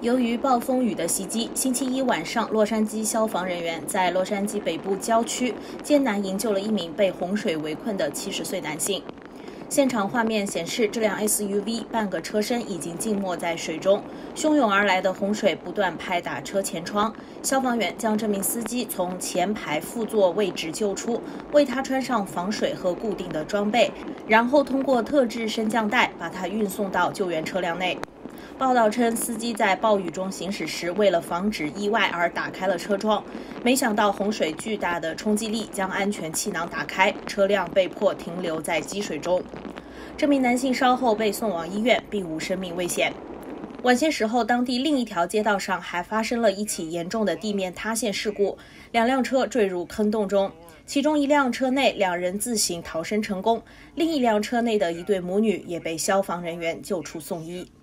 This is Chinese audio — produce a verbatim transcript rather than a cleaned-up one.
由于暴风雨的袭击，星期一晚上，洛杉矶消防人员在洛杉矶北部郊区艰难营救了一名被洪水围困的七十岁男性。现场画面显示，这辆 S U V 半个车身已经浸没在水中，汹涌而来的洪水不断拍打车前窗。消防员将这名司机从前排副座位置救出，为他穿上防水和固定的装备，然后通过特制升降带把他运送到救援车辆内。报道称，司机在暴雨中行驶时，为了防止意外而打开了车窗，没想到洪水巨大的冲击力将安全气囊打开，车辆被迫停留在积水中。这名男性稍后被送往医院，并无生命危险。晚些时候，当地另一条街道上还发生了一起严重的地面塌陷事故，两辆车坠入坑洞中，其中一辆车内两人自行逃生成功，另一辆车内的一对母女也被消防人员救出送医。